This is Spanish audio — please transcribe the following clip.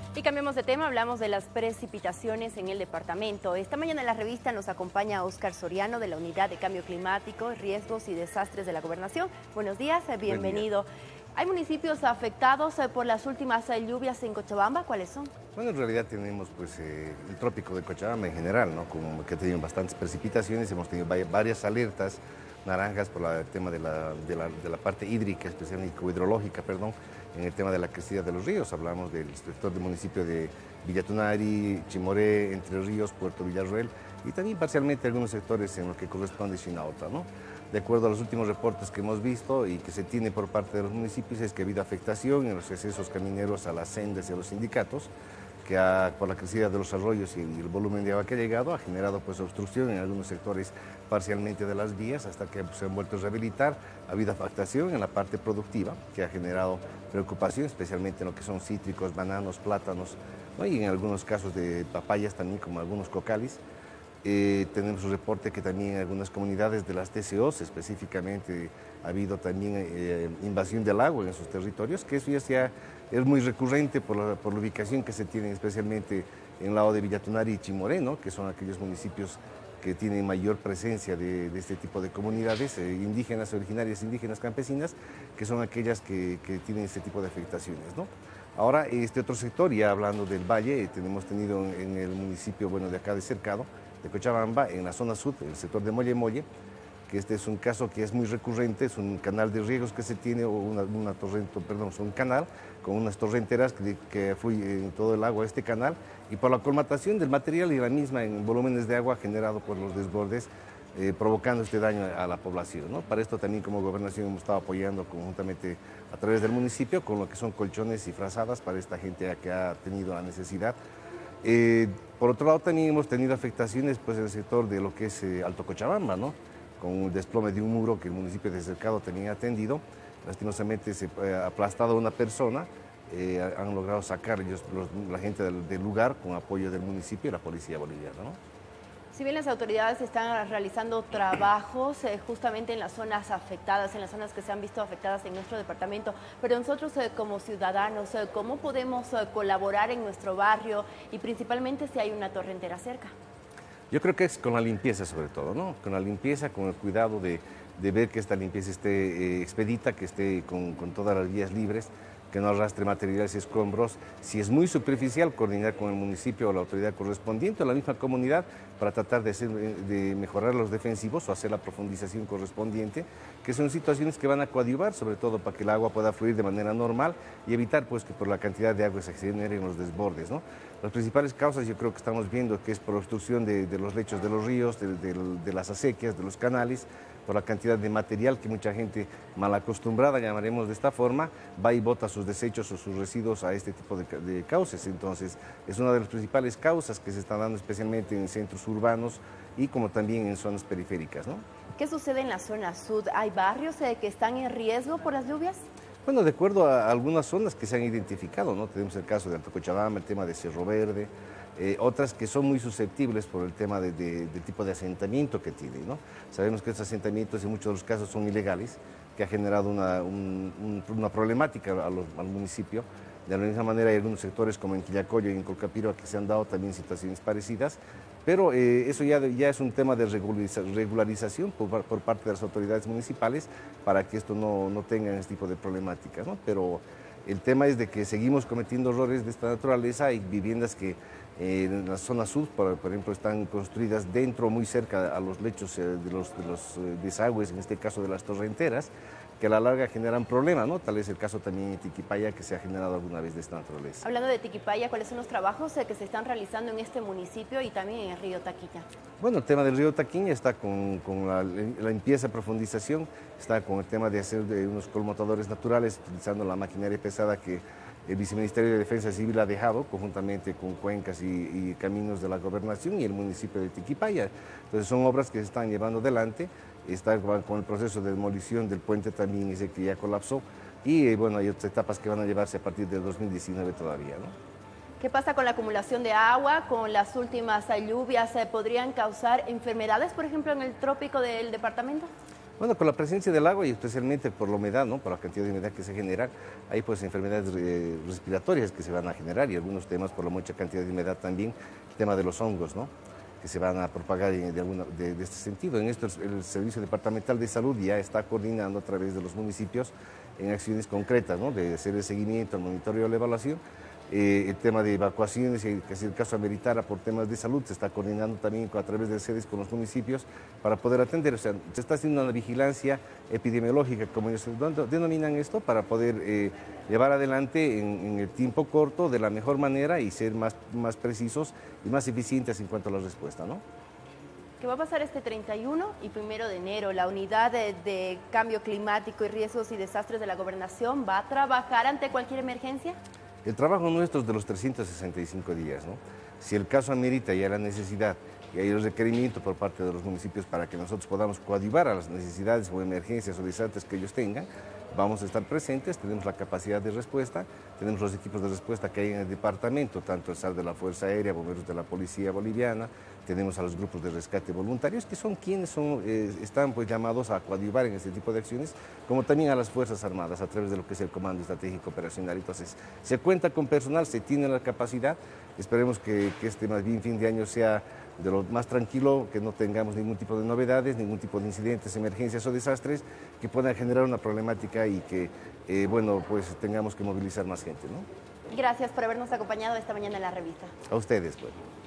Y cambiamos de tema, hablamos de las precipitaciones en el departamento. Esta mañana en la revista nos acompaña Óscar Soriano de la Unidad de Cambio Climático, Riesgos y Desastres de la Gobernación. Buenos días, bienvenido. ¿Hay municipios afectados por las últimas lluvias en Cochabamba? ¿Cuáles son? Bueno, en realidad tenemos el trópico de Cochabamba en general, ¿no? Como que ha tenido bastantes precipitaciones, hemos tenido varias alertas naranjas por el tema de la parte hídrica, especialmente hidrológica, perdón, en el tema de la crecida de los ríos. Hablamos del sector del municipio de Villatunari, Chimoré, Entre Ríos, Puerto Villarroel y también parcialmente algunos sectores en lo que corresponde a Chinauta, ¿no? De acuerdo a los últimos reportes que hemos visto y que se tiene por parte de los municipios, es que ha habido afectación en los accesos camineros a las sendas y a los sindicatos, que por la crecida de los arroyos y el volumen de agua que ha llegado, ha generado pues obstrucción en algunos sectores parcialmente de las vías hasta que se han vuelto a rehabilitar. Ha habido afectación en la parte productiva, que ha generado preocupación, especialmente en lo que son cítricos, bananos, plátanos, ¿no? Y en algunos casos de papayas también, como algunos cocalis. Tenemos un reporte que también en algunas comunidades de las TCOs específicamente ha habido también invasión del agua en sus territorios, que eso ya es muy recurrente por la ubicación que se tiene especialmente en el lado de Villatunari y Chimoré, ¿no? Que son aquellos municipios que tienen mayor presencia de este tipo de comunidades indígenas, originarias indígenas campesinas, que son aquellas que tienen este tipo de afectaciones, ¿no? Ahora, este otro sector, ya hablando del valle, hemos tenido en el municipio, bueno, de acá de Cercado, de Cochabamba, en la zona sur, en el sector de Molle Molle, que este es un caso que es muy recurrente, es un canal de riegos que se tiene, o una torrente, perdón, es un canal con unas torrenteras que fluye todo el agua a este canal, y por la colmatación del material y la misma en volúmenes de agua generado por los desbordes, provocando este daño a la población, ¿no? Para esto también como gobernación hemos estado apoyando conjuntamente a través del municipio con lo que son colchones y frazadas para esta gente que ha tenido la necesidad. Por otro lado, también hemos tenido afectaciones pues, en el sector de lo que es Alto Cochabamba, ¿no? Con un desplome de un muro que el municipio de Cercado tenía atendido. Lastimosamente se ha aplastado a una persona, han logrado sacar la gente del lugar con apoyo del municipio y la policía boliviana, ¿no? Si bien las autoridades están realizando trabajos justamente en las zonas afectadas, en las zonas que se han visto afectadas en nuestro departamento, pero nosotros como ciudadanos, ¿cómo podemos colaborar en nuestro barrio y principalmente si hay una torrentera cerca? Yo creo que es con la limpieza sobre todo, ¿no? Con la limpieza, con el cuidado de ver que esta limpieza esté expedita, que esté con todas las vías libres, que no arrastre materiales y escombros. Si es muy superficial, coordinar con el municipio o la autoridad correspondiente o la misma comunidad para tratar de mejorar los defensivos o hacer la profundización correspondiente, que son situaciones que van a coadyuvar, sobre todo para que el agua pueda fluir de manera normal y evitar pues, que por la cantidad de agua se generen los desbordes, ¿no? Las principales causas yo creo que estamos viendo que es por obstrucción de los lechos de los ríos, de las acequias, de los canales, por la cantidad de material que mucha gente mal acostumbrada, llamaremos de esta forma, va y bota sus desechos o sus residuos a este tipo de cauces. Entonces, es una de las principales causas que se están dando especialmente en centros urbanos y como también en zonas periféricas, ¿no? ¿Qué sucede en la zona sur? ¿Hay barrios que están en riesgo por las lluvias? Bueno, de acuerdo a algunas zonas que se han identificado, ¿no? Tenemos el caso de Alto Cochabamba, el tema de Cerro Verde, otras que son muy susceptibles por el tema del tipo de asentamiento que tiene, ¿no? Sabemos que estos asentamientos en muchos de los casos son ilegales, que ha generado una problemática al municipio. De la misma manera hay algunos sectores como en Quillacollo y en Colcapiro que se han dado también situaciones parecidas, pero eso ya es un tema de regularización por parte de las autoridades municipales para que esto no tenga este tipo de problemáticas, ¿no? Pero el tema es de que seguimos cometiendo errores de esta naturaleza. Hay viviendas que en la zona sur, por ejemplo, están construidas dentro, muy cerca a los lechos de los desagües, en este caso de las torrenteras, que a la larga generan problemas, ¿no? Tal vez el caso también en Tiquipaya que se ha generado alguna vez de esta naturaleza. Hablando de Tiquipaya, ¿cuáles son los trabajos que se están realizando en este municipio y también en el río Taquilla? Bueno, el tema del río Taquilla está con la limpieza, profundización, está con el tema de hacer unos colmatadores naturales utilizando la maquinaria pesada que el Viceministerio de Defensa Civil ha dejado conjuntamente con cuencas y caminos de la gobernación y el municipio de Tiquipaya. Entonces son obras que se están llevando adelante, está con el proceso de demolición del puente también ese que ya colapsó y bueno, hay otras etapas que van a llevarse a partir del 2019 todavía, ¿no? ¿Qué pasa con la acumulación de agua, con las últimas lluvias? ¿Podrían causar enfermedades, por ejemplo, en el trópico del departamento? Bueno, con la presencia del agua y especialmente por la humedad, ¿no? Por la cantidad de humedad que se genera, hay pues enfermedades respiratorias que se van a generar y algunos temas por la mucha cantidad de humedad también, el tema de los hongos, ¿no? Que se van a propagar de este sentido. En esto el Servicio Departamental de Salud ya está coordinando a través de los municipios en acciones concretas, ¿no? De hacer el seguimiento, el monitoreo y la evaluación. El tema de evacuaciones, y que si el caso ameritara por temas de salud, se está coordinando también a través de sedes con los municipios para poder atender. O sea, se está haciendo una vigilancia epidemiológica, como ellos denominan esto, para poder llevar adelante en el tiempo corto de la mejor manera y ser más precisos y más eficientes en cuanto a la respuesta, ¿no? ¿Qué va a pasar este 31 y 1 de enero? La unidad de cambio climático y riesgos y desastres de la gobernación va a trabajar ante cualquier emergencia. El trabajo nuestro es de los 365 días, ¿no? Si el caso amerita y hay la necesidad y hay el requerimiento por parte de los municipios para que nosotros podamos coadyuvar a las necesidades o emergencias o desastres que ellos tengan, vamos a estar presentes, tenemos la capacidad de respuesta, tenemos los equipos de respuesta que hay en el departamento, tanto el SAR de la Fuerza Aérea, bomberos de la Policía Boliviana, tenemos a los grupos de rescate voluntarios, que son quienes están pues llamados a coadyuvar en este tipo de acciones, como también a las Fuerzas Armadas a través de lo que es el Comando Estratégico Operacional. Entonces, se cuenta con personal, se tiene la capacidad, esperemos que este más bien fin de año sea de lo más tranquilo, que no tengamos ningún tipo de novedades, ningún tipo de incidentes, emergencias o desastres que puedan generar una problemática y que, bueno, pues tengamos que movilizar más gente, ¿no? Gracias por habernos acompañado esta mañana en la revista. A ustedes, pues.